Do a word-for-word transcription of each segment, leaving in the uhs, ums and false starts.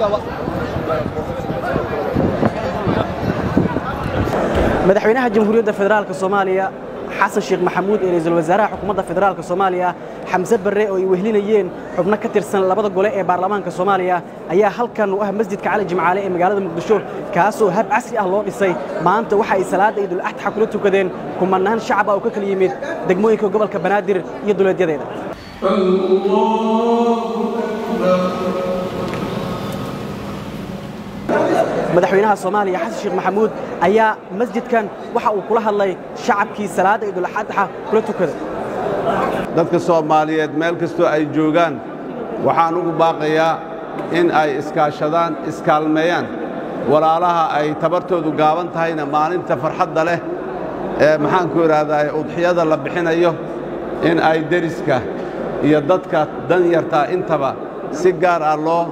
madaxweynaha jamhuuriyadda federaalka Soomaaliya xasan sheekh maxamuud ee ra'iisul wasaaraha xukuumadda federaalka Soomaaliya Xamse Barre oo ay wehlinayeen xubno ka tirsan labada gole ee baarlamaanka Soomaaliya ayaa halkan u ah masjidka Cali Jimcaale ee magaalada Muqdisho kaasoo hab casri ah loo dhisay maanta waxa ay salaada Ciidul Adha kula tukadeen kumanaan shacab ah oo ka kala yimid degmooyinka gobolka Banaadir iyo dowladyadeeda madaxweynaha Soomaaliya xasan sheekh maxamuud ayaa masjidkan waxa uu kula hadlay shacabkii salaada Ciidul Adha kula tukaday dadka Soomaaliyeed meel kasto ay joogaan waxaan ugu baaqayaa in ay iskaashadaan iskaalmeeyaan walaalaha ay tabartoodu gaaban tahayna maalinta farxadda leh ee maxaan ku yiraahdaa udxiyada la bixinayo in ay deriska iyo dadka dan yarta intaba si gaar ah loo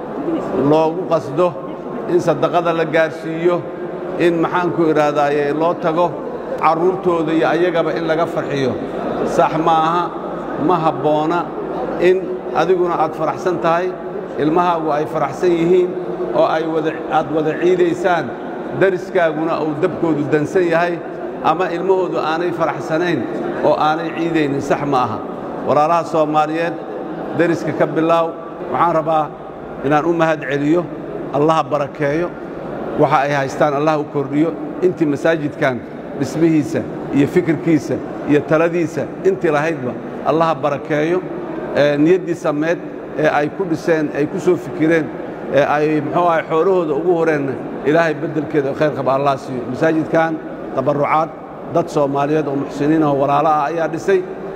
loogu qasdo in sadaqada la gaarsiiyo in maxaan ku iraadaaye loo tago caruurtooda iyo ayagaba in laga farxiyo sax maaha ma habboona in adiguna aad faraxsan tahay ilmahaagu ay faraxsan yihiin oo ay wada aad wada ciidaysaan dariskaaguna uu dabkoodu dansan yahay ama ilmahoodu aanay faraxsanayn oo aanay ciidaynin sax ma aha walaalaha Soomaaliyeed dariska ka bilaaw waxaan rabaa inaan u mahad celiyo الله بركايو waxa ay haystaan Allah u kordhiyo intii masaajidkan dhismihiisa iyo fikirkiisa iyo taladiisa intii lahaydba Allah barakeeyo niyadii sameed ee ay ku dhiseen ay ku soo fikireen ee ay muxuu ahay xoolahooda ugu horeen Ilaahay bedelkeeda khayr qaba Allah siiyo masaajidkan tabarucaad dad Soomaaliyeed oo muxsiniin ah walaalo ah ayaa dhisay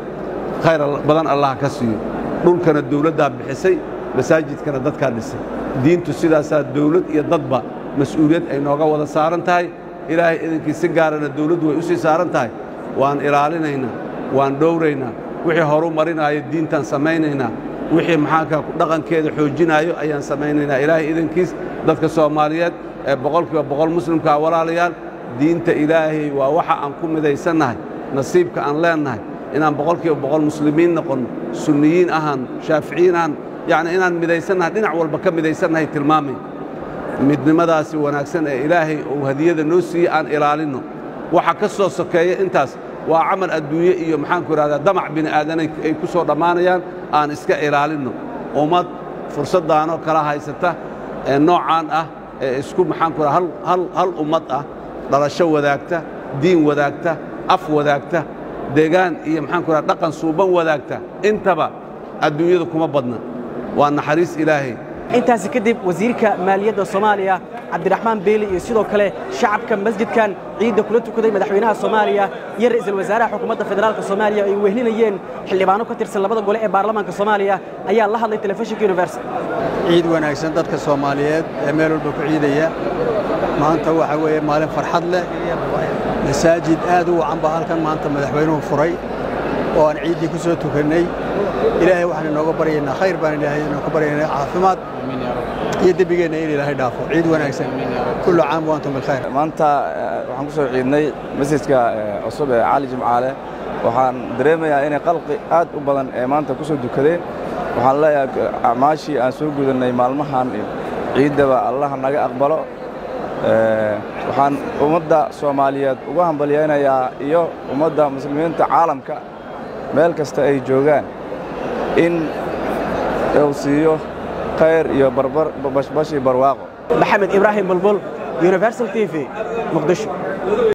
khayr badan Allah ka siiyo dhulkana dawladda bixisay masaajidkana dadka dhisay diintu sidaasaa dawlad iyo dadba mas'uuliyad ay nooga wada saaran tahay ilaahay idinkiisa gaarana dawladdu way u sii saaran tahay waan ilaalinaynaa waan dhowraynaa wixii horu marinaayo diintan samaynaynaa wixii maxaanka dhaqankeeda xoojinaayo ayaan samaynaynaa ilaahay idinkiis dadka Soomaaliyeed ee boqolkiiba boqol muslimka walaalayaal diinta ilaahay waa waxa aan ku midaysannahay nasiibka aan leenahay inaan boqolkiiba boqol muslimiin noqon sunniyiin ahaan shaaficiyiin ahaan يعني إن مديسنا دينا والبا كمديسنا هي تلمامي مدنمدا سي وناغسن ee ilaahay oo hadiyada noo sii aan ilaalino waxa ka soo sokeeyo intaas waa amal adduunye iyo maxaan ku raada damac bin aadan ay ku soo dhamaanayaan aan iska ilaalino ummad fursadaano kala haysata ee noocan ah ee isku maxaan ku hal hal hal ummad ah dhalasho wadaagta diin wadaagta af wadaagta deegaan iyo maxaan ku raada dhaqan suuban wadaagta intaba adduunyada kuma badna وأن حريص إلهي intaas kadib wasiirka maaliyadda Soomaaliya Cabdiraxmaan Beeli iyo sidoo kale shacabka masjidkan ciidda kula tukaday madaxweynaha Soomaaliya iyo ra'iisul wasaaraha xukuumadda federaalka Soomaaliya ay wehlinayeen xildhibaano ka tirsan labada gole ee baarlamaanka Soomaaliya ayaa la hadlay telefishinka Universal ciid wanaagsan dadka Soomaaliyeed ee meel walba ku ciidaya maanta waxa weeye maalin farxad leh masaajid aad u wacan baa halkan maanta madaxweynuhu furay oo aan ciidii ku soo tukanay ilaahay waxaan nooga baryaynaa khayr baan ilaahay nooga baryaynaa caafimaad iyo dabigeena in ilaahay dhaafo ciid wanaagsan kullu caam wa antum bil khayr maanta waxaan ku soo ciidnay masjidka cusub ee Cali Jimcaale waxaan dareemayaa in qalqi aad u badan ee maanta ku soo dukadeen waxaan leeyahay amaashii aan soo gudanay maalmahan ciidaba Allah naga aqbalo waxaan ummadda Soomaaliyeed uga hambalyeeynaa iyo ummadda muslimiinta caalamka meel kasta ay joogaan in uu siiyo khayr iyo barbar bashbashi barwaaqo Maxamed Ibrahim Bulbul Universal T V Muqdisho